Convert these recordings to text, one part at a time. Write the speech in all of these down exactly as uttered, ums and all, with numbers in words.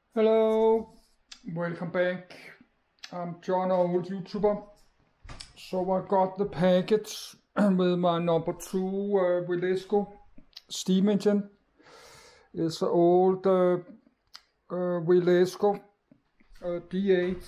Hello, welcome back. I'm John, old YouTuber. So I got the package with my number two uh, Wilesco steam engine. It's an old uh, uh, Wilesco uh, D eight.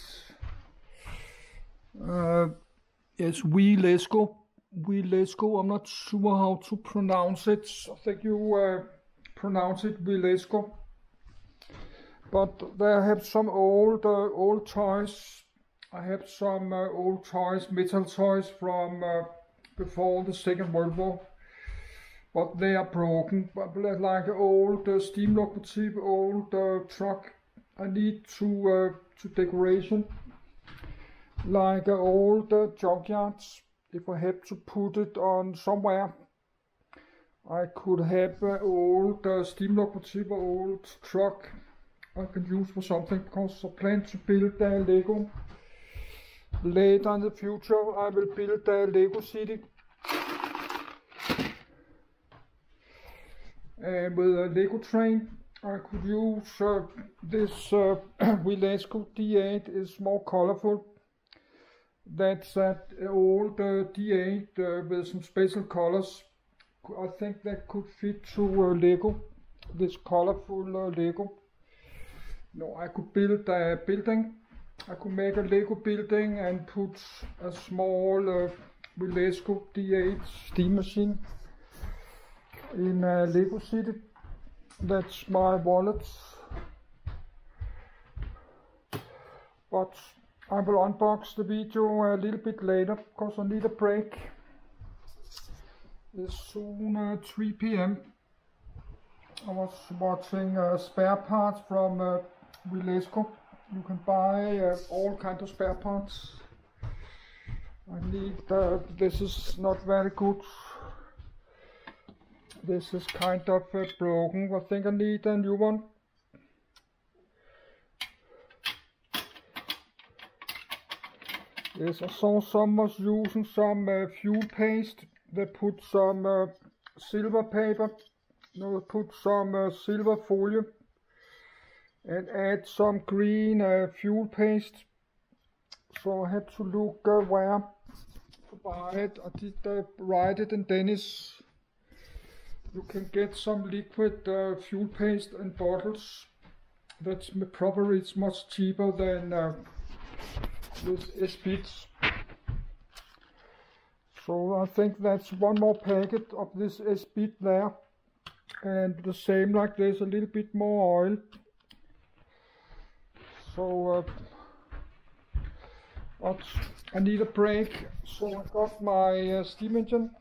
Uh, it's Wilesco. Wilesco. I'm not sure how to pronounce it. I think you uh, pronounce it Wilesco. But they have some old uh, old toys. I have some uh, old toys, metal toys from uh, before the Second World War. But they are broken. But like an old uh, steam locomotive, old uh, truck. I need to uh, to decoration. Like an old uh, junkyards. If I have to put it on somewhere, I could have an old uh, steam locomotive, old truck. I can use for something because I plan to build a Lego. Later in the future I will build a Lego city and with a Lego train. I could use uh, this uh, Wilesco D eight is more colorful. That's that old uh, D eight uh, with some special colors. I think that could fit to uh, Lego, this colorful uh, Lego. No, I could build a building. I could make a Lego building and put a small uh, Wilesco D eight steam machine in a Lego city. That's my wallet. But I will unbox the video a little bit later because I need a break. It's soon uh, three P M I was watching uh, spare parts from uh, Wilesco. You can buy uh, all kinds of spare parts. I need, uh, this is not very good. This is kind of uh, broken. I think I need a new one. Yes, I saw someone was using some uh, fuel paste. They put some uh, silver paper. No, they put some uh, silver foil and add some green uh, fuel paste. So I had to look uh, where to buy it. I did uh, write it in Danish. You can get some liquid uh, fuel paste in bottles. That's probably it's much cheaper than uh, this S-bits. So I think that's one more packet of this S-bit there. And the same like this, a little bit more oil. So, uh, but I need a break. So I got my uh, steam engine.